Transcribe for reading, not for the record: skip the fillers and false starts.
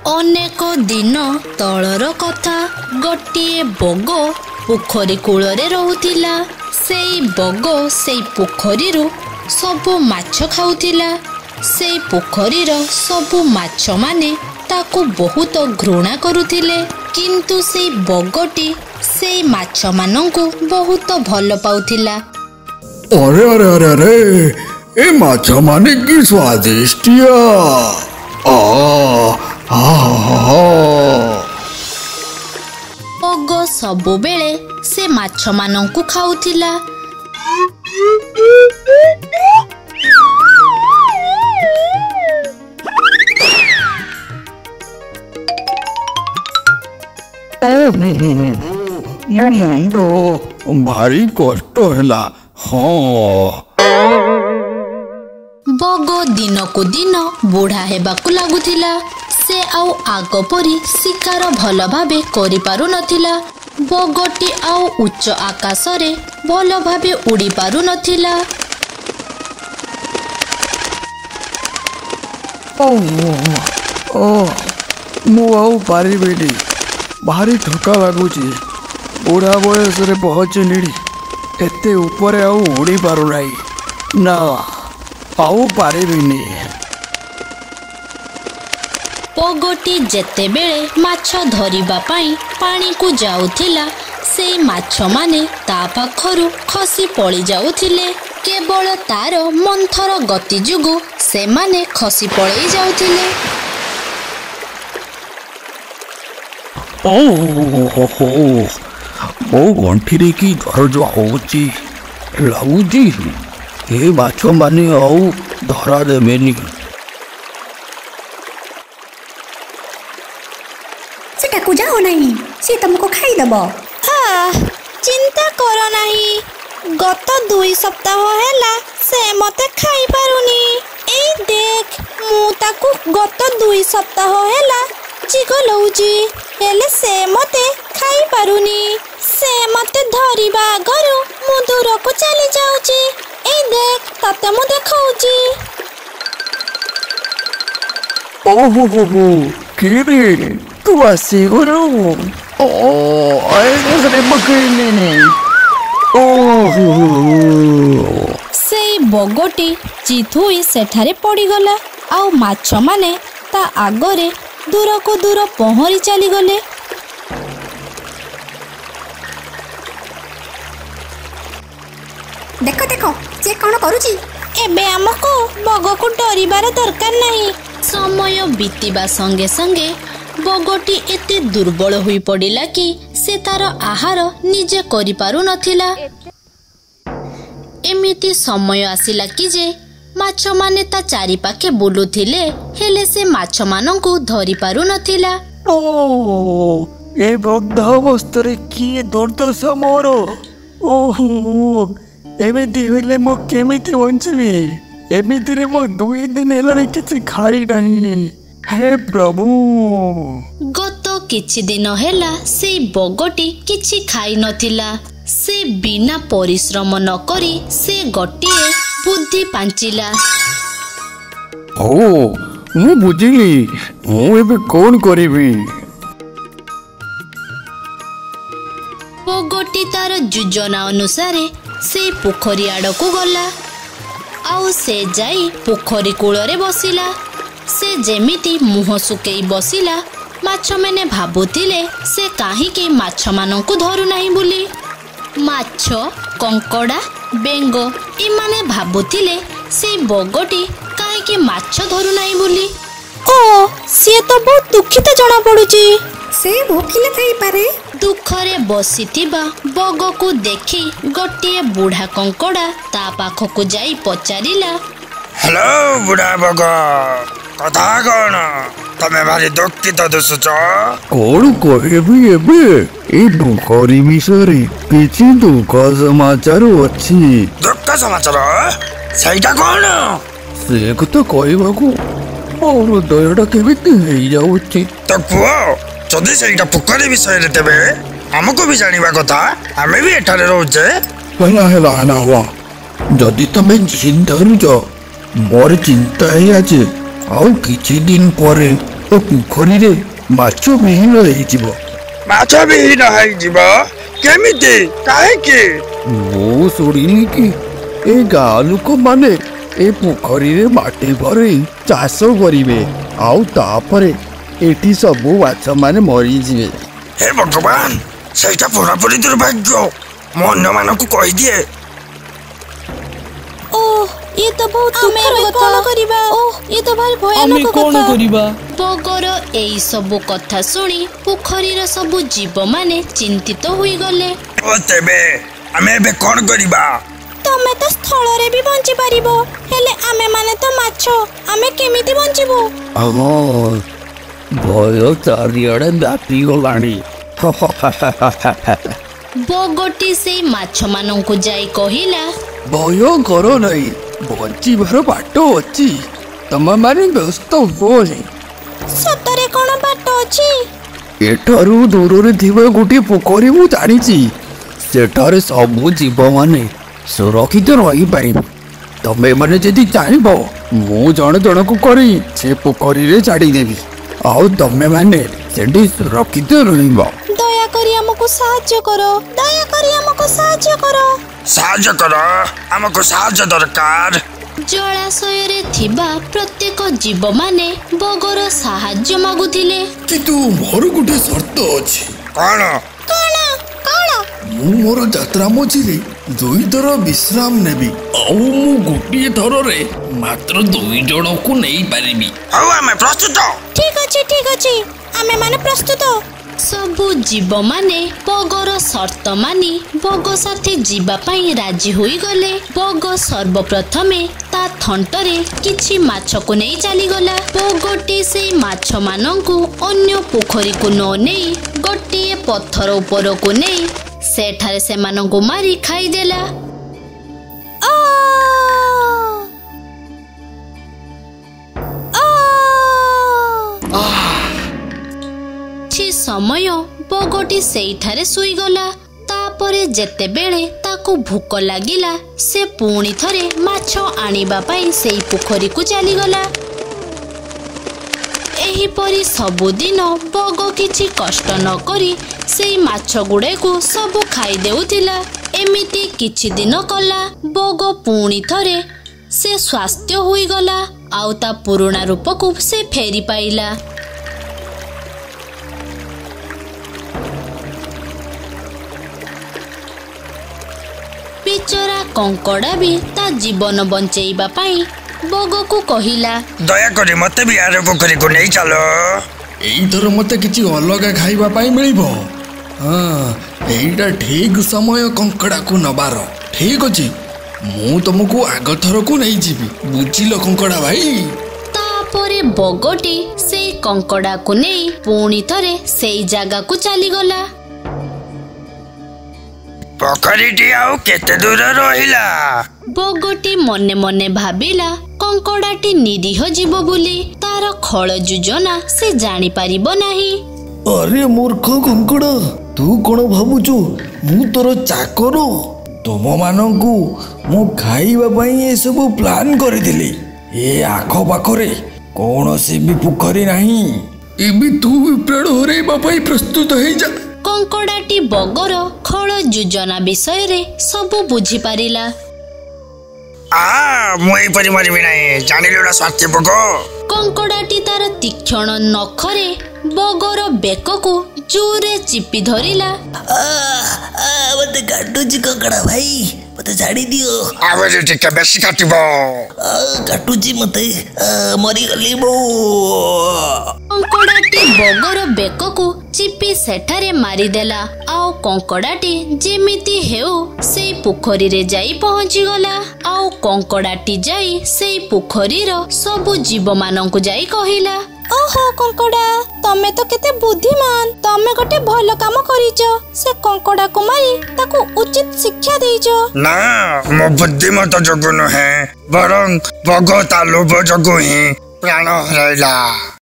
ଅନେକ ଦିନ ତଳର କଥା। ଗୋଟିଏ ବଗ ପୋଖରୀ କୂଳରେ ରହୁଥିଲା। ସେଇ ବଗ ସେଇ ପୋଖରୀରୁ ସବୁ ମାଛ ଖାଉଥିଲା। ସେଇ ପୋଖରୀର ସବୁ ମାଛମାନେ ତାକୁ ବହୁତ ଘୃଣା କରୁଥିଲେ। କିନ୍ତୁ ସେଇ ବଗଟି ସେଇ ମାଛମାନଙ୍କୁ ବହୁତ ଭଲ ପାଉଥିଲା। अरे अरे अरे अरे ए माछा माने की स्वादिष्टिया ବଗ ସବୁବେଳେ ସେ ମାଛମାନଙ୍କୁ ଖାଉଥିଲା। भारी कष्ट है। हाँ ବଗ ଦିନକୁ ଦିନ ବୁଢ଼ା ହେବାକୁ ଲାଗୁଥିଲା। ସେ ଆଉ ଆଗ ପରି ଶିକାର ଭଲ ଭାବେ କରିପାରୁନଥିଲା। ବଗଟି ଆଉ ଉଚ୍ଚ ଆକାଶରେ ଭଲ ଭାବେ ଉଡ଼ି ପାରୁନଥିଲା। ମୁଁ ଆଉ ପାରିବିନି, ଭାରି ଥକା ଲାଗୁଛି। ବୁଢ଼ା ବୟସରେ ପହଞ୍ଚିଲିଣି, ଏତେ ଉପରେ ଆଉ ଉଡ଼ି ପାରୁନାହିଁ। ନା ଆଉ ପାରିବିନି। ବଗଟି ଯେତେବେଳେ ମାଛ ଧରିବା ପାଇଁ ପାଣିକୁ ଯାଉଥିଲା, ସେଇ ମାଛମାନେ ତା ପାଖରୁ ଖସି ପଡ଼ି ଯାଉଥିଲେ। କେବଳ ତାର ମନ୍ଥର ଗତି ଯୋଗୁଁ ସେମାନେ ଖସି ପଳେଇ ଯାଉଥିଲେ। ମୋ ଗଣ୍ଠିରେ କି ଦରଜ ହଉଛି ଲାଗୁଛି। ଏ ମାଛ ମାନେ ଆଉ ଧରା ଦେବେନି। ସେଟାକୁ ଯାଅ ନାହିଁ, ସେ ତମକୁ ଖାଇଦବ। ଚିନ୍ତା କର ନାହିଁ, ଗତ 2 ସପ୍ତାହ ହେଲା ସେ ମତେ ଖାଇପାରୁନି। ଏଇ ଦେଖ, ମୁଁ ତାକୁ ଗତ 2 ସପ୍ତାହ ହେଲା ଚିଘଲଉଛି, ହେଲେ ସେ ମତେ ଖାଇପାରୁନି। ସେ ମତେ ଧରିବା ଆଗରୁ ମୁଁ ଦୂରକୁ ଚାଲି ଯାଉଛି। ଏଇ ଦେଖ, ତତେ ମୁଁ ଦେଖାଉଛି। କିରେ ତୁ ଆସିଗଲୁ? ସେଇ ବଗଟି ଚିତ୍ ହୋଇ ସେଠାରେ ପଡ଼ିଗଲା। ଆଉ ମାଛମାନେ ତା ଆଗରେ ଦୂରକୁ ଦୂର ପହଁରି ଚାଲିଗଲେ। ଦେଖ ଦେଖ, ସେ କ'ଣ କରୁଛି। ଏବେ ଆମକୁ ବଗକୁ ଡରିବାର ଦରକାର ନାହିଁ। ସମୟ ବିତିବା ସଙ୍ଗେ ସଙ୍ଗେ ବଗଟି ଏତେ ଦୁର୍ବଳ ହୋଇ ପଡ଼ିଲା କି ସେ ତାର ଆହାର ନିଜେ କରିପାରୁନଥିଲା। ଏମିତି ସମୟ ଆସିଲା କି ଯେ ମାଛମାନେ ତା ଚାରିପାଖେ ବୁଲୁଥିଲେ, ହେଲେ ସେ ମାଛମାନଙ୍କୁ ଧରି ପାରୁନଥିଲା। ଏ ବଦ୍ଧ ଅବସ୍ଥାରେ କିଏ ଦୁର୍ଦ୍ଦଶ ମୋର। ଏମିତି ହେଲେ ମୁଁ କେମିତି ବଞ୍ଚିବି? ଏମିତିରେ ମୁଁ 2 ଦିନ ହେଲାଣି କିଛି ଖାଇ ନାହିଁ। ହେ ପ୍ରଭୁ। ଗତ କିଛି ଦିନ ହେଲା ସେଇ ବଗଟି କିଛି ଖାଇ ନଥିଲା। ସେ ବିନା ପରିଶ୍ରମ ନ କରି ସେ ଗୋଟିଏ ବୁଦ୍ଧି ପାଞ୍ଚିଲା। ମୁଁ ବୁଝିଲି, ମୁଁ ଏବେ କଣ କରିବି? ବଗଟି ତାର ଯୋଜନା ଅନୁସାରେ ସେ ପୋଖରୀ ଆଡ଼କୁ ଗଲା। ଆଉ ସେ ଯାଇ ପୋଖରୀ କୂଳରେ ବସିଲା। ସେ ଯେମିତି ମୁହଁ ଶୁକେଇ ବସିଲା, ମାଛମାନେ ଭାବୁଥିଲେ ସେ କାହିଁକି ମାଛମାନଙ୍କୁ ଧରୁନାହିଁ ବୋଲି। ମାଛ, କଙ୍କଡ଼ା, ବେଙ୍ଗ ଏମାନେ ଭାବୁଥିଲେ ସେଇ ବଗଟି କାହିଁକି ମାଛ ଧରୁନାହିଁ ବୋଲି। ସିଏ ତ ବହୁତ ଦୁଃଖିତ ଜଣା ପଡୁଛି। ସେ ଭୋକିଲା ଥାଇପାରେ। ଦୁଃଖରେ ବସିଥିବା ବଗକୁ ଦେଖି ଗୋଟିଏ ବୁଢ଼ା କଙ୍କଡ଼ା ତା ପାଖକୁ ଯାଇ ପଚାରିଲା, ହ୍ୟାଲୋ ବୁଢ଼ା ବଗ, କଥା କ'ଣ? ତମେ ଭାରି ଦୁଃଖିତ ଦିଶୁଛ। କଣ କହିବି ଏବେ? ଏ ପୋଖରୀ ବିଷୟରେ କିଛି ଦୁଃଖ ସମାଚାର ଅଛି। ଦୁଃଖ ସମାଚାର? ସେଇଟା କ'ଣ? ସେ କଥା କହିବାକୁ ମୋ ହୃଦୟଟା କେମିତି ହେଇଯାଉଛି। ତ କୁହ, ଯଦି ସେଇଟା ପୋଖରୀ ବିଷୟରେ ତେବେ ଆମକୁ ବି ଜାଣିବା କଥା। ଆମେ ବି ଏଠାରେ ରହୁଛେ। ହେଲା ଯଦି ତମେ ଜିଦ୍ ଧରୁଛ, ମୋର ଚିନ୍ତା ହେଇଛି। ଆଉ କିଛି ଦିନ ପରେ ପୋଖରୀରେ ମାଛ ବିହୀନ ହେଇଯିବ। ମାଛ ବିହୀନ ହେଇଯିବ କେମିତି କାହିଁକି? ମୁଁ ଶୁଣିଲି କି ଏ ଗାଁ ଲୋକମାନେ ଏ ପୋଖରୀରେ ମାଟି ଭରି ଚାଷ କରିବେ ଆଉ ତାପରେ ଏଠି ସବୁ ମାଛ ମାନେ ମରିଯିବେ। ହେ ଭଗବାନ, ସେଇଟା ପୁରାପୁରି ଦୁର୍ଭାଗ୍ୟ। ମୁଁ ଅନ୍ୟମାନଙ୍କୁ କହିଦିଏ। ये तो बहुत दुखर कथा। ये तो भारी भयानक कथा। बगर एई सब कथा सुनी पोखरीर सब जीव माने चिंतित होई गले। तेबे आमे एबे कोन करिबा? तमे तो स्थल रे भी बंची परिबो, हेले आमे माने तो माछो, आमे केमिति बंचिबो? भय चारिआडे व्यापी गलाणी। बगटी से माछ मानंकु जाई कहिला, भय कर नहीं, बंचीबार बाट अछि। तमे माने व्यस्त होनी। सतरे कोन बाट अछि? एठारु दूर रे थिबा गोटी पोखरी मु जानिछि। सेठारे सब जीव माने सुरक्षित रही पारिबे। तमे माने जदि चाहबो मु जण जणको करी से पोखरी रे छाडी देबी आउ तमे माने सेठी सुरक्षित रहिबो। दया करी हमको साहाय्य करो, दया करी हमको साहाय्य करो। साहाय्य करो, हमको साहाय्य दरकार। जलाशय रे थिबा प्रत्येक जीव माने बगर साहाय्य मागुथिले। किंतु मोर गुटे शर्त अछि। कोन? मु मोर यात्रा मझिरे 2 थर विश्राम नेबी आउ मु गोटिए थर रे मात्र 2 जण को नेई पारिबी। हौ आमे प्रस्तुत। ठीक अछि आमे माने प्रस्तुत। सबु जीव माने बगर शर्त मानी बग साथे जीवा पाई राजी होई गले। बग सर्वप्रथमे ता थंटरे किछि माछ को नै चली गला। बगटी से माछ मानंकु अन्य पोखरी को न नै गोटिए पत्थर ऊपर को नै सेठारे से मानंकु मारी खाई देला। समय बगटी सेठारे सुई गला। तापरे जेते बेले ताकू भूक लागिला से पुणी थरे माछ आनिबा पाई सेई पोखरी को चली गला। एही परी सबुदिन बग किछि कष्ट न करी सेई माछ गुडे को सब खाई देउथिला। एमिति किछि दिन कला बग पुणी थरे से स्वास्थ्य होई गला आउ ता पुराना रूप को से फेरी पाइला। बिचरा कंकड़ा भी ता जीवन बंचेइबा पाई बग को कहिला, दया करी मते भी आरे पोखरी को नहीं चलो। एई थर मते किछि अलगा खाइबा पाई मिलिबो। हां एईटा ठीक समय कंकड़ा को नबार। ठीक अछि मु तुमको आग थर को नहीं जीबी, बुझिलो कंकड़ा भाई। तापरे बगटी से कंकड़ा को नहीं पुणी थरे सेई जागा को चली गला। पोखरीटी आउ केते दूर रहिला? बगटी मने मने भाबिला कंकड़ाटी निरीह जीव बोली तार खळ योजना से जानी पारिबो नाही। अरे मूर्ख कंकड़ा, तू कोन भाबुचु मु तोर चाकर? तुम मानंकु मु खाइबा पई ए सब प्लान करथिली। ए आखो पाखरे कोनोसी भी पोखरी नाही। एबी तू प्राण हरेबा पई प्रस्तुत हे जा। कंकड़ाटी बगर खळ योजना विषय रे सब बुझी पारिला। मुई परी मरिबी नाही, जानिलो ना स्वार्थी बग। कंकड़ाटी तार तीक्ष्ण नखरे बगर बेक को जोरे चिपी धरिला। मते काटुची कंकड़ा भाई, मते छाड़ी दियो। आवे टिके बेसी काटिबो। काटुची मते मरी गली बो। कंकड़ाटी बगर बेक को चिपी सेठारे मारी देला आउ कंकड़ाटी जेमिति हेउ सेई पोखरी रे जाई पहुंची गला। आउ कंकड़ाटी जाई सेई पोखरीर सब जीव मानंकु जाई कहिला, ओहो कंकड़ा तमे तो केते बुद्धिमान, तमे गोटे भलो काम करिचो। से कंकड़ा को मारी ताकू उचित शिक्षा देइचो। ना मो बुद्धिमत जगु न है, बरं बग ता लोभ जगु ही प्राण हराइला।